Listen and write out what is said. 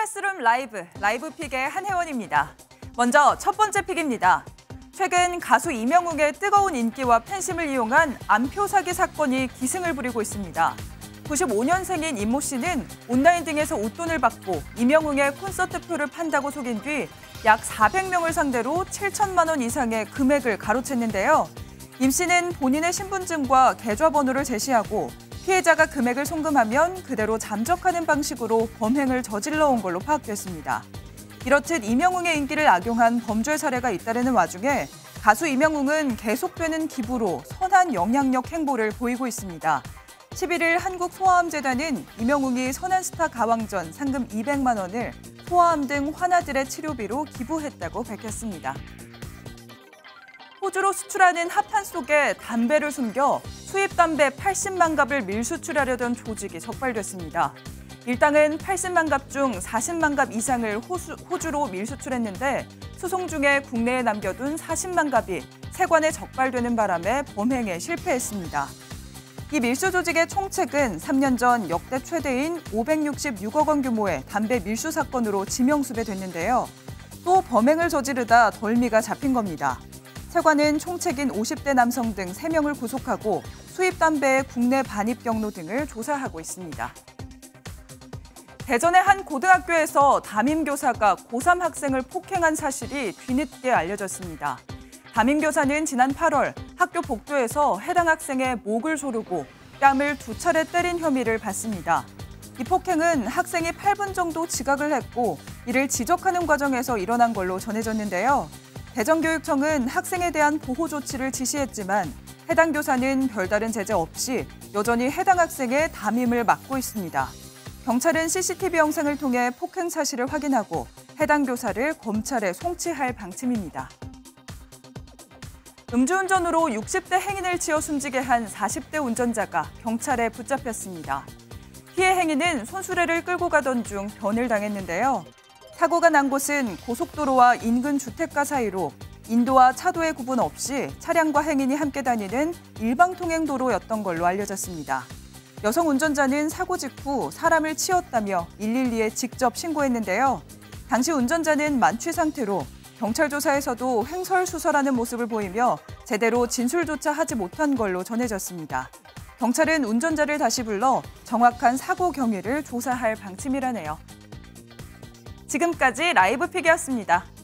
클래스룸 라이브 픽의 한혜원입니다. 먼저 첫 번째 픽입니다. 최근 가수 이명웅의 뜨거운 인기와 팬심을 이용한 암표 사기 사건이 기승을 부리고 있습니다. 95년생인 임모 씨는 온라인 등에서 웃돈을 받고 이명웅의 콘서트표를 판다고 속인 뒤 약 400명을 상대로 7천만 원 이상의 금액을 가로챘는데요. 임 씨는 본인의 신분증과 계좌번호를 제시하고 피해자가 금액을 송금하면 그대로 잠적하는 방식으로 범행을 저질러 온 걸로 파악됐습니다. 이렇듯 이명웅의 인기를 악용한 범죄 사례가 잇따르는 와중에 가수 이명웅은 계속되는 기부로 선한 영향력 행보를 보이고 있습니다. 11일 한국소아암재단은 이명웅이 선한스타 가왕전 상금 200만 원을 소아암 등 환아들의 치료비로 기부했다고 밝혔습니다. 호주로 수출하는 합판 속에 담배를 숨겨 수입 담배 80만 갑을 밀수출하려던 조직이 적발됐습니다. 일당은 80만 갑 중 40만 갑 이상을 호주로 밀수출했는데 수송 중에 국내에 남겨둔 40만 갑이 세관에 적발되는 바람에 범행에 실패했습니다. 이 밀수 조직의 총책은 3년 전 역대 최대인 566억 원 규모의 담배 밀수 사건으로 지명수배됐는데요. 또 범행을 저지르다 덜미가 잡힌 겁니다. 세관은 총책인 50대 남성 등 3명을 구속하고 수입 담배의 국내 반입 경로 등을 조사하고 있습니다. 대전의 한 고등학교에서 담임교사가 고3 학생을 폭행한 사실이 뒤늦게 알려졌습니다. 담임교사는 지난 8월 학교 복도에서 해당 학생의 목을 조르고 뺨을 2차례 때린 혐의를 받습니다. 이 폭행은 학생이 8분 정도 지각을 했고 이를 지적하는 과정에서 일어난 걸로 전해졌는데요. 대전교육청은 학생에 대한 보호 조치를 지시했지만 해당 교사는 별다른 제재 없이 여전히 해당 학생의 담임을 맡고 있습니다. 경찰은 CCTV 영상을 통해 폭행 사실을 확인하고 해당 교사를 검찰에 송치할 방침입니다. 음주운전으로 60대 행인을 치어 숨지게 한 40대 운전자가 경찰에 붙잡혔습니다. 피해 행인은 손수레를 끌고 가던 중 변을 당했는데요. 사고가 난 곳은 고속도로와 인근 주택가 사이로 인도와 차도의 구분 없이 차량과 행인이 함께 다니는 일방통행도로였던 걸로 알려졌습니다. 여성 운전자는 사고 직후 사람을 치었다며 112에 직접 신고했는데요. 당시 운전자는 만취 상태로 경찰 조사에서도 횡설수설하는 모습을 보이며 제대로 진술조차 하지 못한 걸로 전해졌습니다. 경찰은 운전자를 다시 불러 정확한 사고 경위를 조사할 방침이라네요. 지금까지 라이브픽이었습니다.